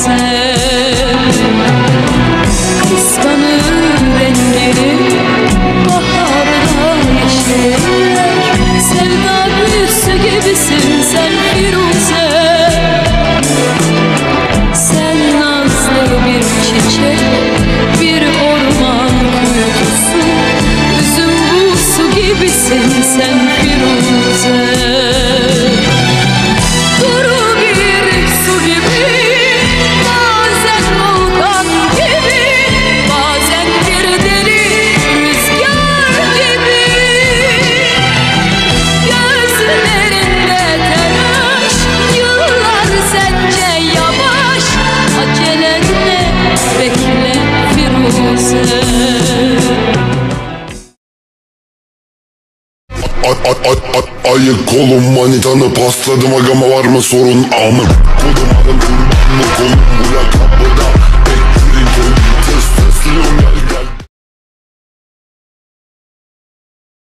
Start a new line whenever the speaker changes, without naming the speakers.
Firuze. Kıskanır rengini baharda yeşiller, sevda büyüsü gibisin sen Firuze. Sen nazlı bir çiçek, bir orman kuyusu, üzüm buğusu gibisin sen Firuze. Duru bir su gibi, bazen volkan gibi, bazen bir deli rüzgar gibi. Gözlerinde telaş, yıllar sence yavaş, acelen ne, bekle Firuze.
Ayık kolum manitanı pasladım agama var mı sorun amın. Kodum adım kurban mı kolum.